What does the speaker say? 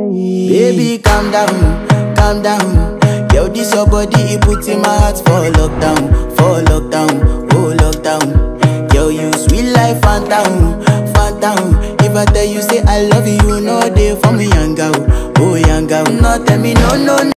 Baby, calm down, calm down. Yo, this your body, it puts in my heart for lockdown, oh lockdown. Yo, you sweet life, phantom, phantom. If I tell you say I love you, no day for me, young girl, oh young girl. No tell me no, no, no.